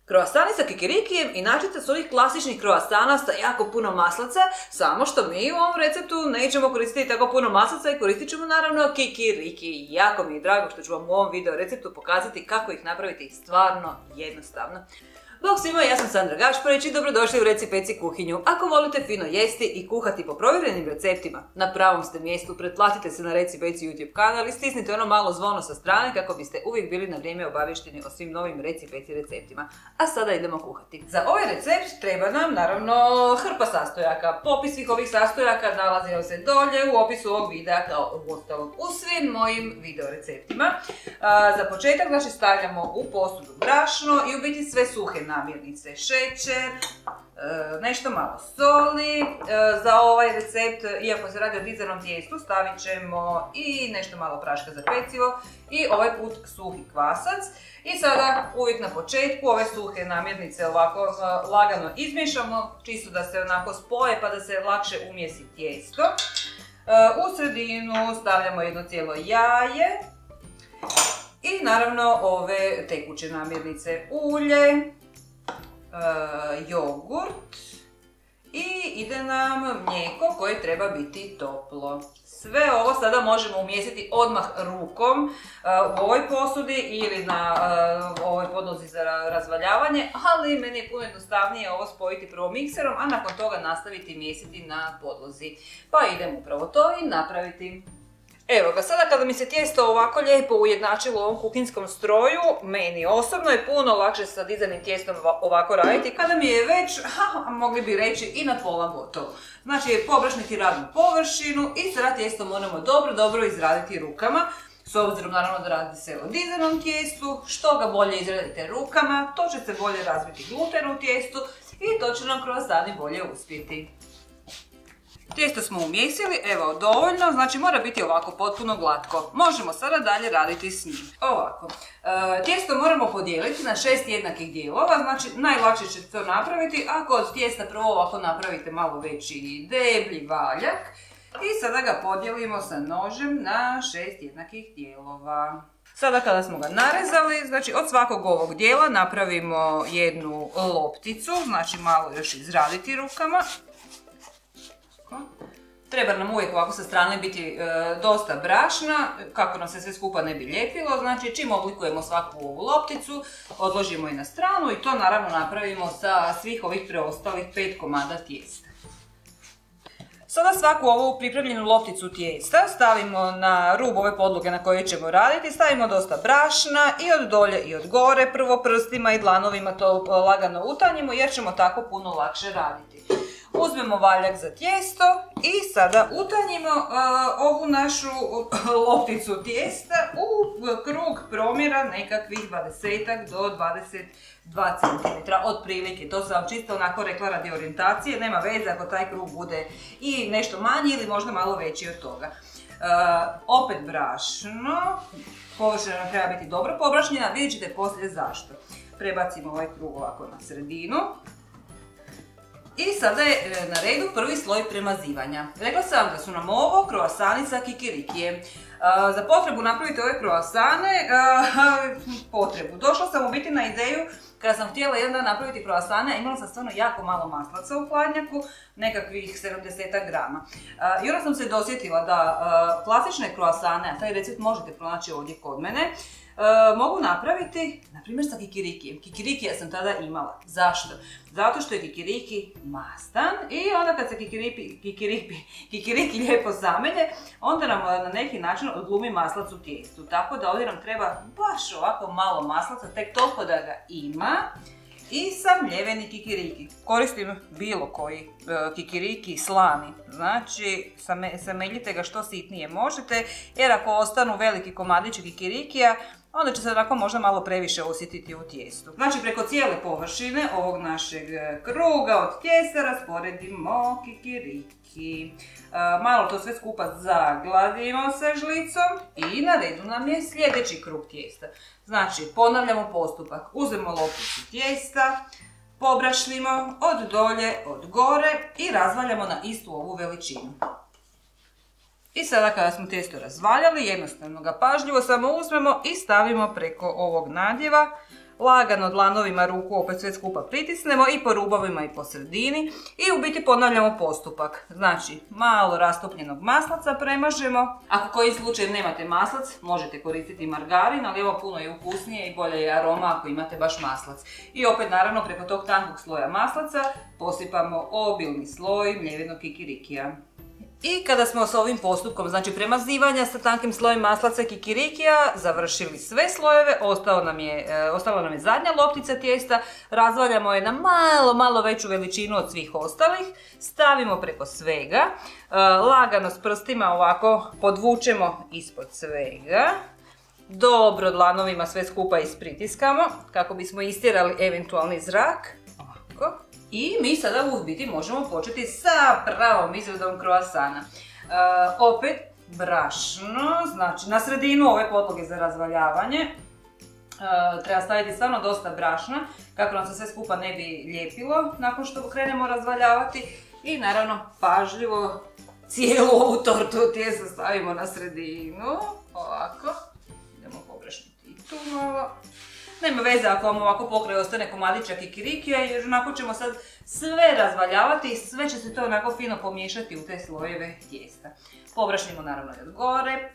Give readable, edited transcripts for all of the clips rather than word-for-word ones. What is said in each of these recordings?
Kroasani sa kikirikijem inačica su ovih klasičnih kroasana sa jako puno maslaca, samo što mi u ovom receptu nećemo koristiti tako puno maslaca i koristit ćemo naravno kikiriki. Jako mi je drago što ću vam u ovom video receptu pokazati kako ih napraviti stvarno jednostavno. Bog svima, ja sam Sandra Gašparić i dobrodošli u Reci Peci kuhinju. Ako volite fino jesti i kuhati po provjerenim receptima, na pravom ste mjestu, pretplatite se na Reci Peci YouTube kanal i stisnite ono malo zvono sa strane kako biste uvijek bili na vrijeme obavješteni o svim novim Reci Peci receptima. A sada idemo kuhati. Za ovaj recept treba nam naravno hrpa sastojaka. Popis svih ovih sastojaka nalazi se dolje u opisu ovog videa kao uostalom u svim mojim video receptima. Za početak znači stavljamo u posudu brašno i u biti sve suhe namirnice, šećer, nešto malo soli. Za ovaj recept, iako se radi o dizanom tijestu, stavit ćemo i nešto malo praška za pecivo i ovaj put suhi kvasac. I sada uvijek na početku ove suhe namirnice ovako lagano izmiješamo, čisto da se onako spoje pa da se lakše umjesi tijesto. U sredinu stavljamo jedno cijelo jaje i naravno ove tekuće namirnice, ulje, jogurt i ide nam mlijeko koje treba biti toplo. Sve ovo sada možemo umjestiti odmah rukom u ovoj posudi ili na ovoj podlozi za razvaljavanje, ali meni je puno jednostavnije ovo spojiti prvo mikserom, a nakon toga nastaviti mjesiti na podlozi. Pa idem upravo to i napraviti. Evo ga, sada kada mi se tijesto ovako lijepo ujednačilo u ovom kuhinskom stroju, meni osobno je puno lakše sa dizanim tijestom ovako raditi, kada mi je već, mogli bi reći, i na pola gotovo. Znači, pobrašniti radnu površinu i sada tijesto moramo dobro izraditi rukama. S obzirom naravno da radi se o dizanom tijestu, što ga bolje izradite rukama, to će se bolje razviti gluten u tijestu i to će nam kroasani bolje uspjeti. Tijesto smo umjesili, evo dovoljno, znači mora biti ovako potpuno glatko. Možemo sada dalje raditi s njim. Ovako, tijesto moramo podijeliti na 6 jednakih dijelova, znači najlakše ćete to napraviti ako od tijesta prvo ovako napravite malo veći deblji valjak i sada ga podijelimo sa nožem na 6 jednakih dijelova. Sada kada smo ga narezali, znači od svakog ovog dijela napravimo jednu lopticu, znači malo još izraditi rukama. Treba nam uvijek ovako sa strane biti dosta brašna, kako nam se sve skupa ne bi lijepilo, znači čim oblikujemo svaku ovu lopticu, odložimo je na stranu i to naravno napravimo sa svih ovih preostalih 5 komada tijesta. Sada svaku ovu pripremljenu lopticu tijesta stavimo na rub ove podloge na kojoj ćemo raditi, stavimo dosta brašna i od dolje i od gore, prvo prstima i dlanovima to lagano utanjimo jer ćemo tako puno lakše raditi. Uzmemo valjak za tijesto i sada utanjimo ovu našu lopticu tijesta u krug promjera nekakvih 20 do 22 cm otprilike. To sam vam čisto onako rekla radi orijentacije, nema veze ako taj krug bude i nešto manji ili možda malo veći od toga. Opet brašno, površina nam treba biti dobro pobrašnjena, vidjet ćete poslije zašto. Prebacimo ovaj krug ovako na sredinu. I sada je na redu prvi sloj premazivanja. Rekla sam da su nam ovo kroasani sa kikirikijem. Za potrebu napraviti ove kroasane, došla sam u biti na ideju kada sam htjela jedan dan napraviti kroasane, imala sam stvarno jako malo maslaca u hladnjaku, nekakvih 70 grama. I onda sam se dosjetila da klasične kroasane, a taj recept možete pronaći ovdje kod mene, mogu napraviti, na primjer, sa kikirikijem. Kikirikija sam tada imala. Zašto? Zato što je kikiriki mastan i onda kad se kikiriki lijepo zamelje, onda nam na neki način odglumi maslac u tijestu. Tako da ovdje nam treba baš ovako malo maslaca, tek toliko da ga ima. I sam mljeveni kikiriki. Koristim bilo koji kikiriki slani, znači sameljite ga što sitnije možete, jer ako ostanu veliki komadići kikirikija, onda će se onako možda malo previše osjetiti u tijestu. Znači preko cijele površine ovog našeg kruga od tijesta rasporedimo kikiriki. Malo to sve skupa zagladimo sa žlicom i na redu nam je sljedeći krug tijesta. Znači ponavljamo postupak, uzmemo lopticu tijesta, pobrašnimo od dolje, od gore i razvaljamo na istu ovu veličinu. I sada kada smo tijesto razvaljali, jednostavno ga pažljivo samo uzmemo i stavimo preko ovog nadjeva lagano dlanovima ruku opet sve skupa pritisnemo i po rubovima i po sredini i u biti ponavljamo postupak. Znači, malo rastopljenog maslaca premažemo. Ako kojim slučajem nemate maslac, možete koristiti margarin, ali evo puno je ukusnije i bolje je aroma ako imate baš maslac. I opet naravno preko tog tankog sloja maslaca posipamo obilni sloj mljevenog kikirikija. I kada smo s ovim postupkom, znači premazivanja sa tankim slojem maslaca kikirikija, završili sve slojeve, ostala nam je zadnja loptica tijesta, razvaljamo je na malo veću veličinu od svih ostalih, stavimo preko svega, lagano s prstima ovako podvučemo ispod svega, dobro dlanovima sve skupa ispritiskamo kako bismo istjerali eventualni zrak, ovako. I mi sada u biti možemo početi sa pravom izradom kroasana. Opet brašno, znači na sredinu ove podloge za razvaljavanje treba staviti stvarno dosta brašna kako nam se sve skupa ne bi lijepilo nakon što krenemo razvaljavati. I naravno pažljivo cijelu ovu tortu tijesta stavimo na sredinu, ovako. Idemo pobrešnuti i tu malo. Nema veze ako vam ovako pokraj ostane komadića kikirikija jer onako ćemo sad sve razvaljavati i sve će se to onako fino pomiješati u te slojeve tijesta. Pobrašnimo naravno i od gore.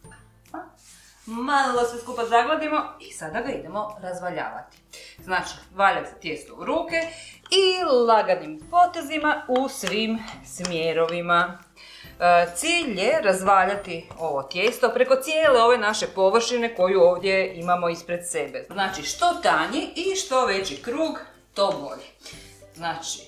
Malo sve skupa zagladimo i sada ga idemo razvaljavati. Znači, valjam se tijesto u ruke i laganim potezima u svim smjerovima. Cilj je razvaljati ovo tijesto preko cijele ove naše površine koju ovdje imamo ispred sebe. Znači, što tanji i što veći krug, to bolje. Znači,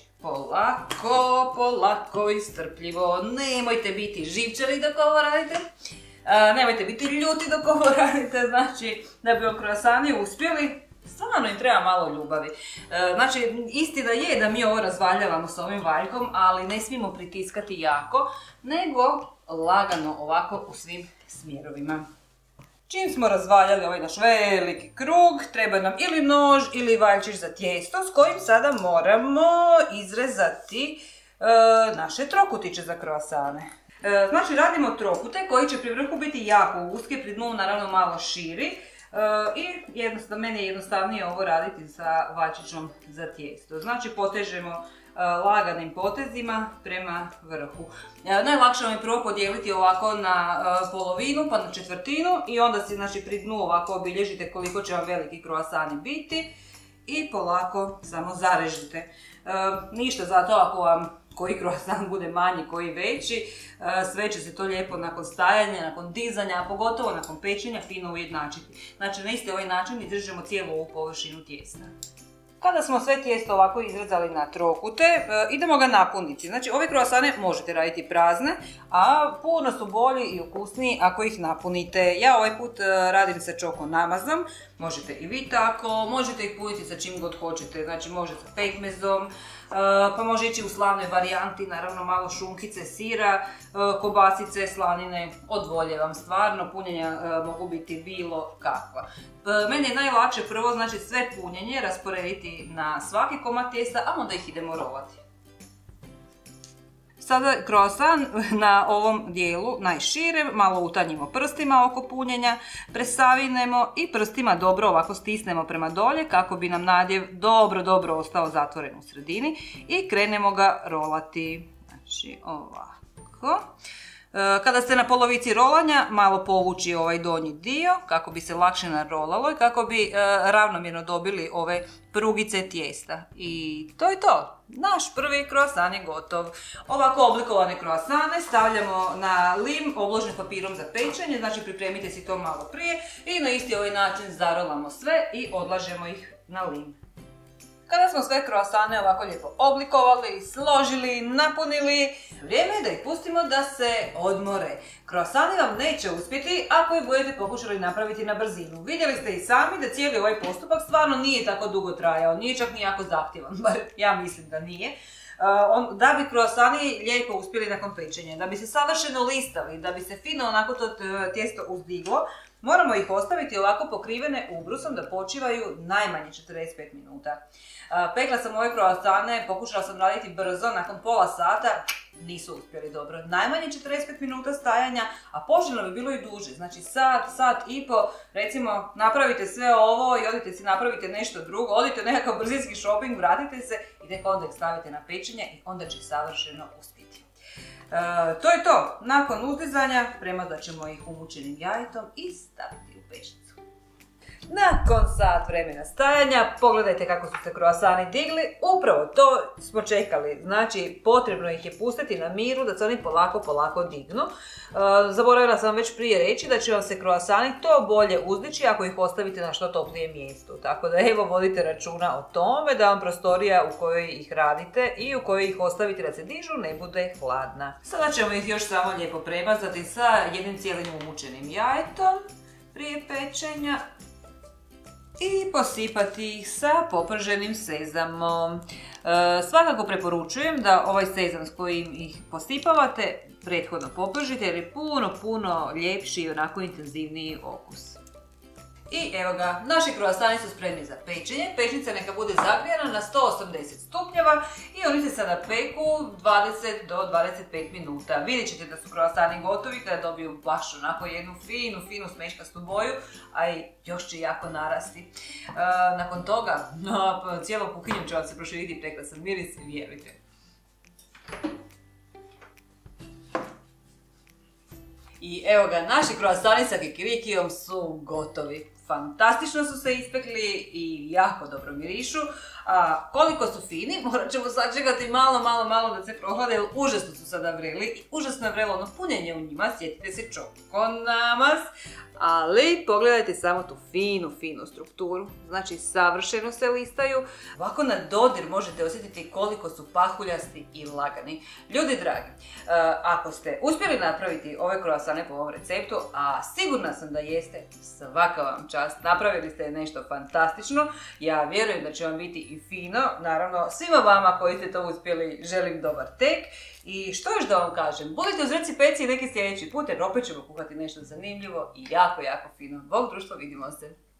polako i strpljivo. Nemojte biti živčani dok ovo radite. Nemojte biti ljuti dok ovo radite. Znači, da bi vam kroasani uspjeli, stvarno im treba malo ljubavi. Znači, istina je da mi ovo razvaljavamo s ovim valjkom, ali ne smijemo pritiskati jako, nego lagano ovako u svim smjerovima. Čim smo razvaljali ovaj naš veliki krug, treba nam ili nož ili valjčić za tijesto s kojim sada moramo izrezati naše trokutiće za kroasane. Znači, radimo trokute koji će pri vrhu biti jako uski, pri dnu naravno malo širi. I meni je jednostavnije ovo raditi sa valjčićom za tijesto. Znači, potežemo laganim potezima prema vrhu. Najlakše vam je prvo podijeliti ovako na polovinu pa na četvrtinu i onda si, znači, pri dnu ovako obilježite koliko će vam veliki kroasani biti i polako samo zarežite. Ništa zato ako vam koji kroasan bude manji, koji veći, sve će se to lijepo nakon stajanja, nakon dizanja, a pogotovo nakon pečenja fino ujednačiti. Znači, na isti ovaj način izdržimo cijelu ovu površinu tijesta. Kada smo sve tijesto ovako izrezali na trokute, idemo ga napuniti. Znači, ove kroasane možete raditi prazne, a puno su bolji i ukusniji ako ih napunite. Ja ovaj put radim sa čoko namazom, možete i vi tako, možete ih puniti sa čim god hoćete, znači može sa pekmezom, pa može ići u slavnoj varijanti, naravno malo šunkice, sira, kobasice, slanine, od volje vam stvarno, punjenja mogu biti bilo kakva. Meni je najlakše prvo, znači, sve punjenje rasporediti na svaki komad tijesta, a onda ih idemo rolati. Sada kroasan na ovom dijelu najširem, malo utanjimo prstima oko punjenja, presavinemo i prstima dobro ovako stisnemo prema dolje kako bi nam nadjev dobro ostao zatvoren u sredini i krenemo ga rolati. Znači, ovako. Kada ste na polovici rolanja, malo povući ovaj donji dio kako bi se lakše narolalo i kako bi ravnomjerno dobili ove prugice tijesta. I to je to. Naš prvi kroasan je gotov. Ovako oblikovane kroasane stavljamo na lim obložen papirom za pečenje, znači pripremite si to malo prije i na isti ovaj način zarolamo sve i odlažemo ih na lim. Kada smo sve kroasane ovako lijepo oblikovali, složili, napunili, vrijeme je da ih pustimo da se odmore. Kroasani vam neće uspjeti ako ih budete pokušali napraviti na brzinu. Vidjeli ste i sami da cijeli ovaj postupak stvarno nije tako dugo trajao, nije čak ni jako zahtjevan, bar ja mislim da nije. Da bi kroasani lijepo uspjeli nakon pečenja, da bi se savršeno listali, da bi se fino onako to tijesto uzdiglo, Moramo ih ostaviti ovako pokrivene ubrusom da počivaju najmanje 45 minuta. Pekla sam ove kroasane, pokušala sam raditi brzo, nakon pola sata nisu uspjeli dobro. Najmanje 45 minuta stajanja, a poželjno bi bilo i duže. Znači sat i po, recimo napravite sve ovo i odite si napravite nešto drugo, odite u nekakav brzinski shopping, vratite se i tek onda ih stavite na pečenje i onda će savršeno uspjeti. To je to. Nakon uzdizanja premazat ćemo ih umučenim jajetom i staviti u pećnicu. Nakon sat vremena stajanja, pogledajte kako su se kroasani digli, upravo to smo čekali, znači potrebno ih je pustiti na miru da se oni polako dignu. Zaboravila sam već prije reći da će vam se kroasani to bolje uzdići ako ih ostavite na što toplije mjestu, tako da evo vodite računa o tome da vam prostorija u kojoj ih radite i u kojoj ih ostavite da se dižu ne bude hladna. Sada ćemo ih još samo lijepo premazati sa jednim cijelim umučenim jajetom prije pečenja i posipati ih sa poprženim sezamom. Svakako preporučujem da ovaj sezam s kojim ih posipavate prethodno popržite jer je puno ljepši i onako intenzivniji okus. I evo ga, naši kroasani su spremni za pečenje. Pečnica neka bude zagrijana na 180 stupnjeva i oni se sada peku 20 do 25 minuta. Vidjet ćete da su kroasani gotovi kada dobiju baš onako jednu finu smečkastu boju, a i još će jako narasti. Nakon toga, cijelom kuhinjom će vam se proširiti prekrasan miris, vjerujte. I evo ga, naši kroasani sa kikirikijom su gotovi. Fantastično su se ispekli i jako dobro mirišu. A koliko su fini, morat ćemo sačekati malo da se prohlade, jer užasno su sada vreli i užasno je vrelo ono punjenje u njima, sjetite se čoko namaz. Ali pogledajte samo tu finu strukturu, znači savršeno se listaju. Ovako na dodir možete osjetiti koliko su pahuljasti i lagani. Ljudi dragi, ako ste uspjeli napraviti ove kroasane po ovom receptu, a sigurna sam da jeste, svaka vam čast, napravili ste nešto fantastično. Ja vjerujem da će vam biti i fino, naravno svima vama koji ste to uspjeli želim dobar tek. I što još da vam kažem, budite uz Reci Peci i neki sljedeći put jer opet ćemo kuhati nešto zanimljivo i jako fino. Bog društvo, vidimo se!